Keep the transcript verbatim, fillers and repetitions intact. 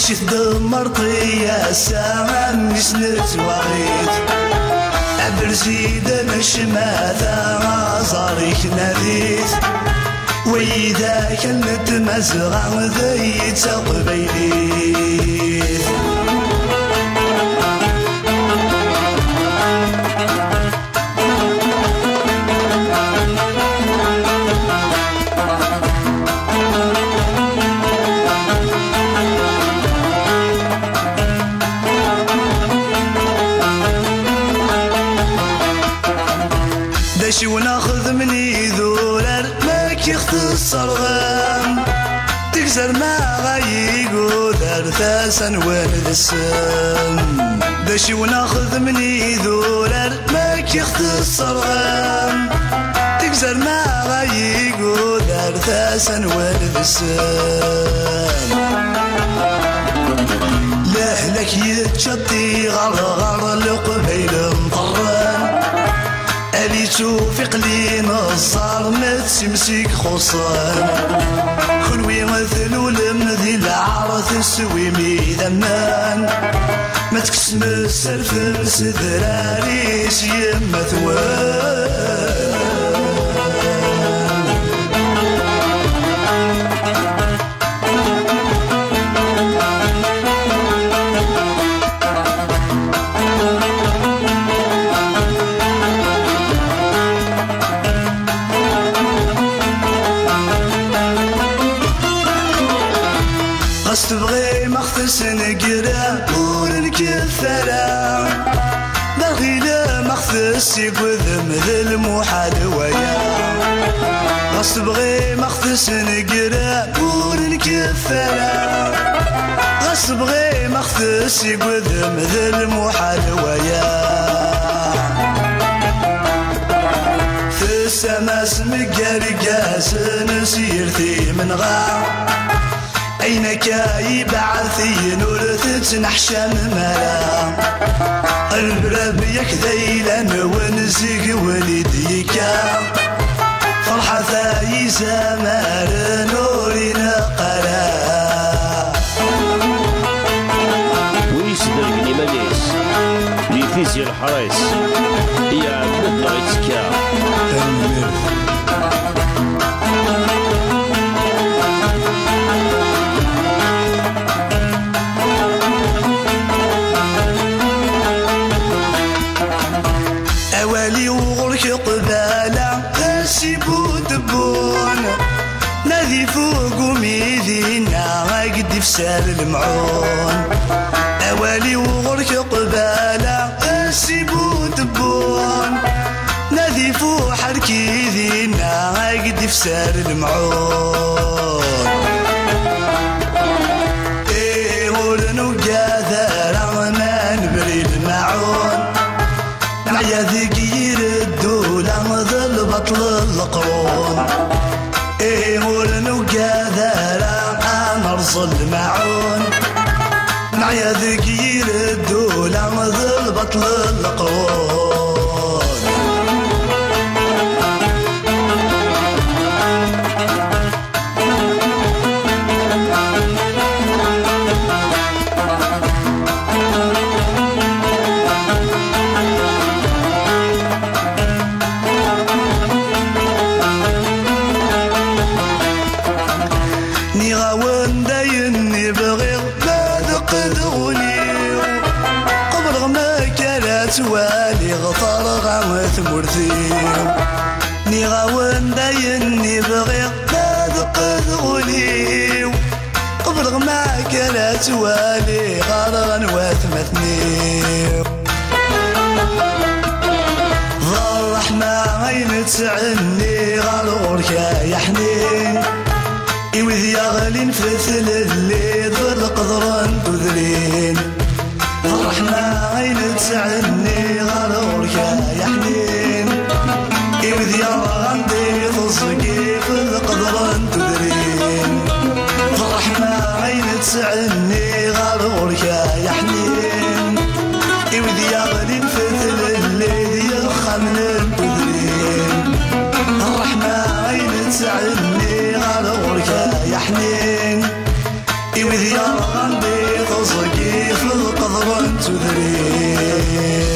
كلشي تدمرتي يا ساعة نسنت وغيت أبرزيد نشماتا زاريك ناديت وإذا كانت مزغة ذيت قبيليت داشي وناخذ مني ذولار ما كيختصر غام تكسر ما غايقو دار ثاسا والد السم داشي وناخذ مني ذولار ما كيختصر غام تكسر ما غايقو دار ثاسا والد السم لهلك يتشطي غرغر لقبيل مطران اللي توفيق لي نصار ما تسمسك خصان خلوي مثلو لمذي العرث سوي ميدمان ما تكسم السلف سدراري سيما ثوان تبغي مختص نقرا ونكفرا داخل مختص يقذم ذا المحال ويا غاس تبغي مختص نقرا ونكفرا غاس تبغي مختص يقذم ذا المحال ويا في السما اسمك رقاس نسيرتي من غا عينك يبعثي نور تتنحشم ملا البراب يكذيلا ونزق وليديك فرحة ثاي زمار نوري نقلا ويصدر بني مليس ليفيزي الحريس يا عبد غيتكا أوالي وغرك قبالة غاسبو دبون نادي فوق وميدينا غاقد يفسال المعون أوالي وغرك قبالة غاسبو دبون نادي فوق حركي ذينا غاقد يفسال المعون إيه ولنو قاذر ما نبري المعون يا ذكير الدولة ظل بطل القرون ايه ولنوقا ذارا انا ارسل معون مع يا ذكير الدولة ظل بطل القرون نغاون دايني بغير ما ذقدغني قبل غما كانت والي غطار غمث مرثيم نغاون دايني بغير ما ذقدغني قبل غما كانت والي غار غنوات مثني ظل رحمة عين تعني غالورك يا حنين إوذ يغلين فتل الليل ظل قدران تذلين فرحنا عين تعني غالورك يا حنين إوذ يغلين تصقي ظل قدران تذلين فرحنا عين تعني غالورك يا حنين إوذ يغلين فتل الليل يخمن تذلين الرحمة عين تعني غالورك يا حنين إوذ يا غندي يصقي في القدر تدري